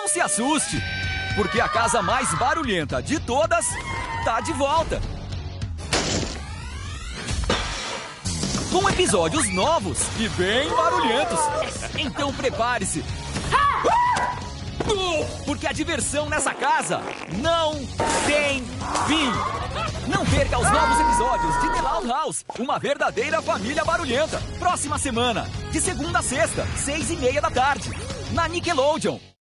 não se assuste, porque a casa mais barulhenta de todas tá de volta. Com episódios novos e bem barulhentos. Então prepare-se. Porque a diversão nessa casa não tem fim. Não perca os novos episódios de The Loud House, uma verdadeira família barulhenta. Próxima semana, de segunda a sexta, 6:30 da tarde, na Nickelodeon.